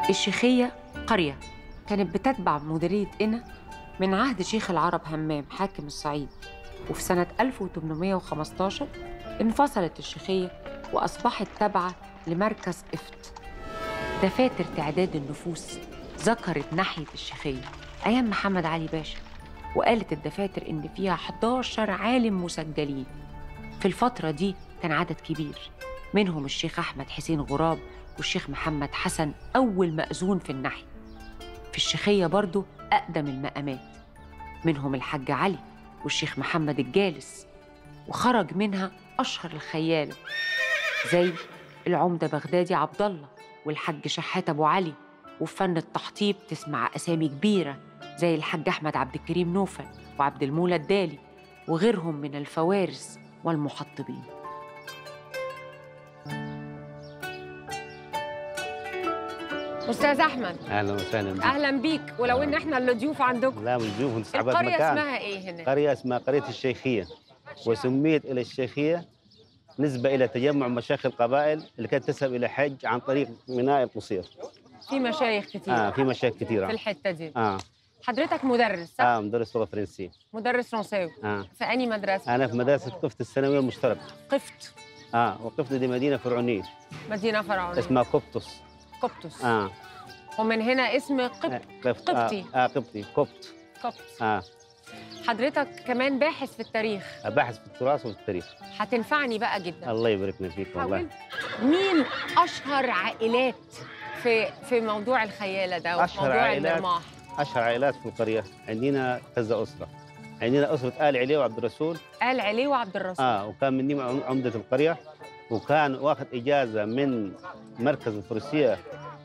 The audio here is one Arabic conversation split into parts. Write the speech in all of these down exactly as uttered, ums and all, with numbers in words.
الشيخية قرية كانت بتتبع مديرية قنا من عهد شيخ العرب همام حاكم الصعيد، وفي سنة ألف وثمانمائة وخمسة عشر انفصلت الشيخية وأصبحت تابعة لمركز إفت. دفاتر تعداد النفوس ذكرت ناحية الشيخية أيام محمد علي باشا، وقالت الدفاتر إن فيها إحدى عشر عالم مسجلين. في الفترة دي كان عدد كبير، منهم الشيخ أحمد حسين غراب والشيخ محمد حسن أول مأذون في الناحية. في الشيخية برضو أقدم المقامات، منهم الحاج علي والشيخ محمد الجالس، وخرج منها أشهر الخيالة زي العمدة بغدادي عبد الله والحاج شحات أبو علي. وفي فن التحطيب تسمع أسامي كبيرة زي الحاج أحمد عبد الكريم نوفل وعبد المولى الدالي وغيرهم من الفوارس والمحطبين. أستاذ أحمد، اهلا وسهلا بك. أهلا بيك. ولو إن إحنا اللي ضيوف عندكم. لا مش ضيوف، انت صعبات القرية مكان. اسمها إيه هنا؟ قرية اسمها قرية الشيخية، وسميت إلى الشيخية نسبة إلى تجمع مشايخ القبائل اللي كانت تذهب إلى حج عن طريق ميناء القصير. في مشايخ كتير. آه في مشايخ كثيرة في الحتة دي. آه حضرتك مدرس صح؟ آه مدرس لغة فرنسية. مدرس فرنساوي. آه في أنهي مدرسة؟ أنا في مدرسة قفط الثانوية المشتركة. قفط. آه وقفط دي مدينة فرعونية. مدينة فرعونية. اسمها قبطس. قبطس. آه ومن هنا اسم قبط. قفط. قبطي. آه, آه قبطي قبط. قبط. آه حضرتك كمان باحث في التاريخ. باحث في التراث وفي التاريخ. هتنفعني بقى جدا. الله يبارك لنا فيك والله. حاول. مين أشهر عائلات في في موضوع الخيالة ده وفي موضوع عائلات المرماح؟ أشهر عائلات في القرية عندنا كذا أسرة. عندنا أسرة آل علي وعبد الرسول. آل علي وعبد الرسول. آه وكان مني عمدة القرية، وكان واخذ إجازة من مركز الفروسية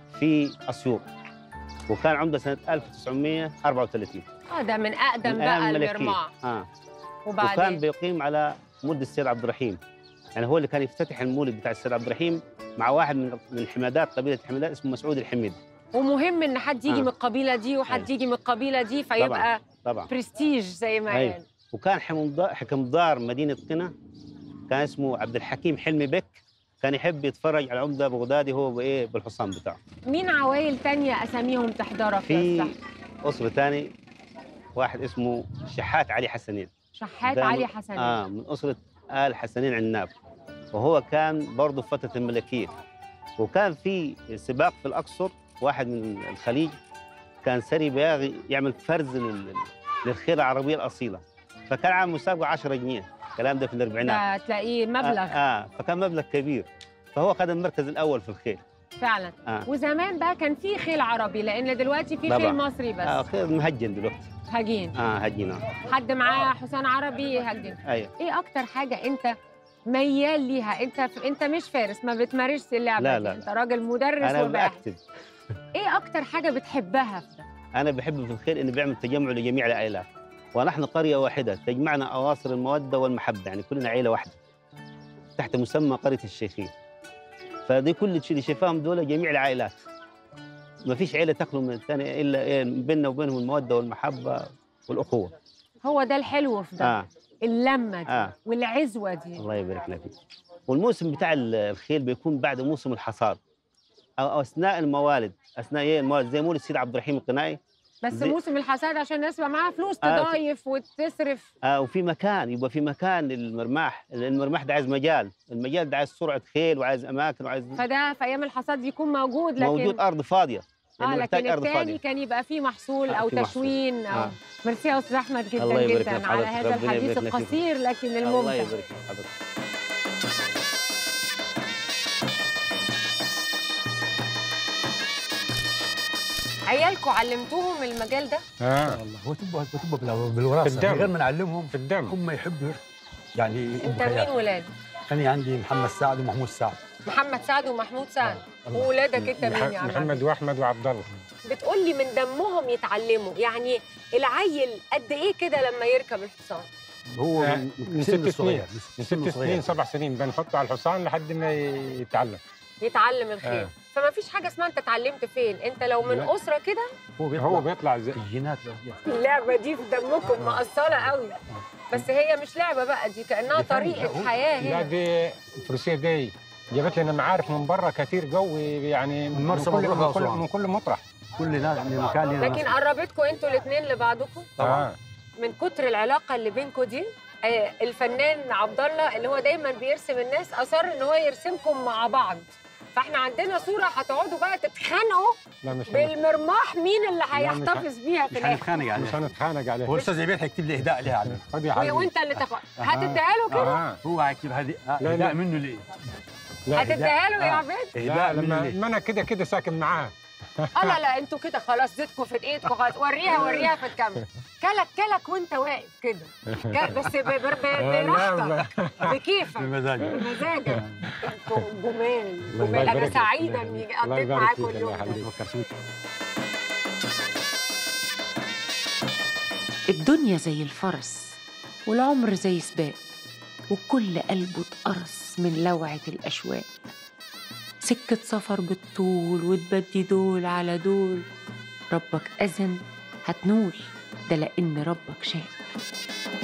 في أسيوط، وكان عمدة سنة ألف وتسعمائة وأربعة وثلاثين. اه ده من أقدم من بقى الملكية. المرماح. آه وبعدين وكان بيقيم على مولد السيد عبد الرحيم، يعني هو اللي كان يفتتح المولد بتاع السيد عبد الرحيم مع واحد من من حمادات قبيلة حمادات اسمه مسعود الحميدي. ومهم ان حد يجي آه. من القبيله دي وحد أي. يجي من القبيله دي فيبقى طبعا طبعا برستيج زي ما أي. قال. وكان حكم حكم دار مدينة قنا كان اسمه عبد الحكيم حلمي بك، كان يحب يتفرج على العمدة بغدادي هو بايه بالحصان بتاعه. مين عوائل تانية اساميهم تحضرك في يا أسرة ثاني واحد اسمه شحات علي حسنين. شحات ده علي من- حسنين. اه من أسرة آل حسنين عناب، وهو كان برضه في فترة الملكية. وكان في سباق في الأقصر، واحد من الخليج كان سري بياغي يعمل فرز لل- للخيل العربية الأصيلة، فكان عامل مسابقة عشرة جنيه، الكلام ده في الأربعينات. ده تلاقيه مبلغ. آه, آه فكان مبلغ كبير، فهو خد المركز الأول في الخيل. فعلا. آه. وزمان بقى كان في خيل عربي، لان دلوقتي في طبعاً. خيل مصري بس. آه خيل مهجن دلوقتي. هجين. اه هجين. آه. حد معاه حصان عربي هجين. أيوه. ايه اكتر حاجه انت ميال ليها؟ انت انت مش فارس، ما بتمارسش اللعبه لا دي. لا. انت راجل مدرس أنا وباحث. بأكتب. ايه اكتر حاجه بتحبها في ده؟ أنا بحب في الخيل إنه بيعمل تجمع لجميع العائلات، ونحن قرية واحدة تجمعنا أواصر المودة والمحبة، يعني كلنا عائلة واحدة تحت مسمى قرية الشيخية. فدي كل شيء اللي شايفاهم دول جميع العائلات، ما فيش عائلة تخلو من الثانية إلا إيه بيننا وبينهم المودة والمحبة والأخوة. هو ده الحلو في ده. آه. اللمه دي آه. والعزوه دي. الله يبارك لك فيك. والموسم بتاع الخيل بيكون بعد موسم الحصاد أو أو أثناء الموالد، أثناء إيه الموالد زي مولد السيد عبد الرحيم القنائي. بس زي- موسم الحصاد عشان الناس يبقى معاها فلوس آه. تضايف وتصرف. آه وفي مكان، يبقى في مكان للمرماح، المرماح ده عايز مجال، المجال ده عايز سرعة خيل وعايز أماكن وعايز فده في ايام الحصاد بيكون موجود، لكن موجود أرض فاضية، اه يعني محتاج لكن أرض التاني فاضية. كان يبقى فيه محصول آه، او في محصول. تشوين او آه. ميرسي يا استاذ احمد جدا الله يبارك جدا لك على حضرتك، هذا ربنا الحديث يبارك لك فيك. القصير لكن الله الممتع. يبارك لك حضرتك. عيالكم علمتوهم المجال ده؟ اه والله هو تبقى تبقى بالوراثه في الدم. من غير ما نعلمهم في الدم. هم يحبوا يعني انت مين ولاد؟ انا عندي محمد سعد ومحمود سعد. محمد سعد ومحمود سعد. الله. وولادك انت مين يا عم؟ محمد واحمد وعبد الله. بتقول لي من دمهم يتعلموا، يعني العيل قد ايه كده لما يركب الحصان؟ هو آه، من من سن ست صغير سنين. من من سن ست صغير. سنين سبع سنين بنحطه على الحصان لحد ما يتعلم. يتعلم الخيل. آه. فما فيش حاجه اسمها انت اتعلمت فين، انت لو من لا. اسره كده هو بيطلع, هو بيطلع زي الجينات. اللعبه دي في دمكم مقصله قوي. بس هي مش لعبه بقى، دي كانها دي فن. طريقه حياه لا هنا. دي الفروسيه دي جابت لنا معارف من بره كتير قوي، يعني من مرسى كل مطروح من كل, وأسوان. من كل مطرح. كل ناس من مكان لنا لكن ناس. قربتكم انتوا الاثنين لبعضكم طبعا. من كتر العلاقه اللي بينكم دي. آه، الفنان عبد الله اللي هو دايما بيرسم الناس اصر ان هو يرسمكم مع بعض، فاحنا عندنا صوره هتقعدوا بقى تتخانقوا لا مش هن- بالمرماح مين اللي لا، مش هيحتفظ بيها في مش الاخر. هنتخانق مش عليه. هنتخانق عليه. هو الاستاذ عبيد هيكتب لي اهداء ليها عليه. خد يا و- حبيبي. وانت اللي تاخد هتديها له كده. آه. هو هيكتب هدي لا، لا. اهداء منه ليه؟ لا هتديها له يا آه. عبيد. لا اهداء منه لما ليه؟ ما انا كده كده ساكن معاه. اه لا لا انتوا كده خلاص زيتكم في ايدكم خلاص. وريها وريها في الكاميرا. كلك كلك وانت واقف كده ك- بس ب- ب- ب- لا، براحتك بكيفك بمزاجه. بمزاجك. انتوا جمال الله جمال. انا يبارك فيك. سعيده اني الله قضيت يبارك معاكم فيك. اليوم الله ده. يخليك. الدنيا زي الفرس والعمر زي سباق، وكل قلبه اتقرص من لوعة الأشواق. سكة سفر بالطول وتبدي دول على دول، ربك أذن هتنول ده لأن ربك شاء.